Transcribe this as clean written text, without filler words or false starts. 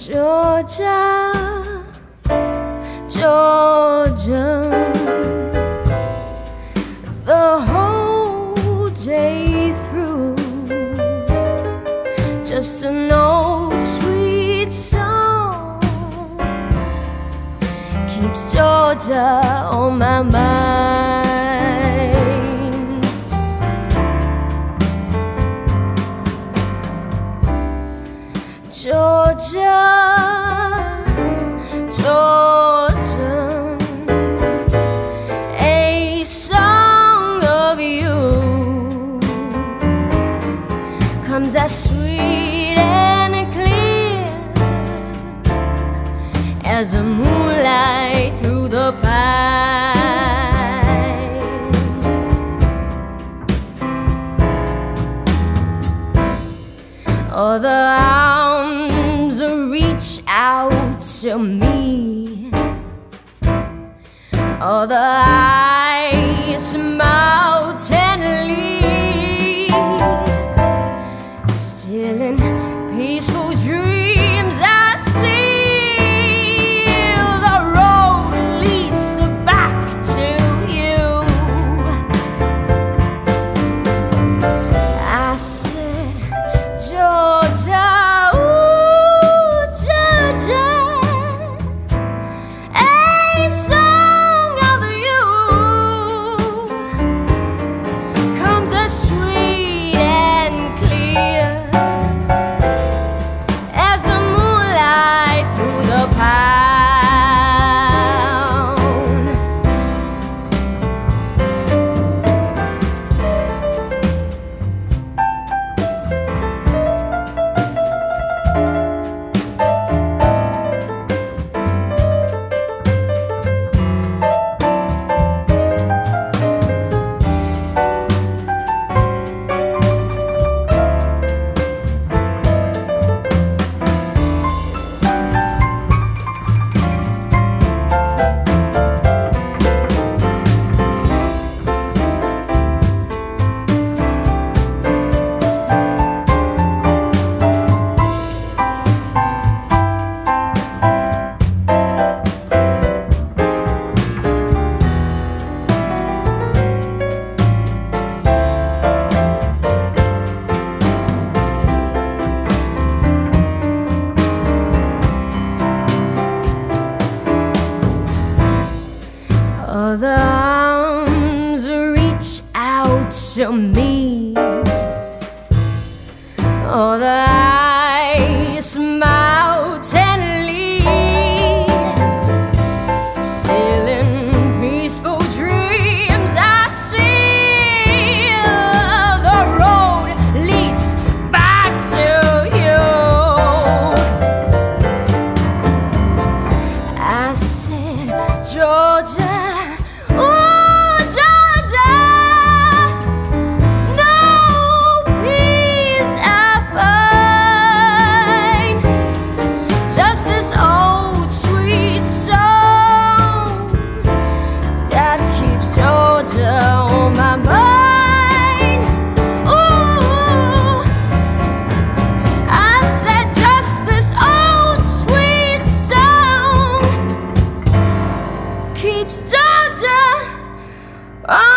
Georgia, Georgia, the whole day through, just an old sweet song keeps Georgia on my mind. Georgia, Georgia, a song of you comes as sweet and clear as the moonlight through the pine. Oh, the arms reach out to me. Oh, the eyes smile tenderly. Still in peaceful dreams I see the road leads back to you. I said, Georgia, the arms reach out to me. Oh, the eyes smile tenderly. Still in peaceful dreams I see the road leads back to you. I said, Georgia, on my mind. Ooh, I said just this old sweet song keeps Georgia on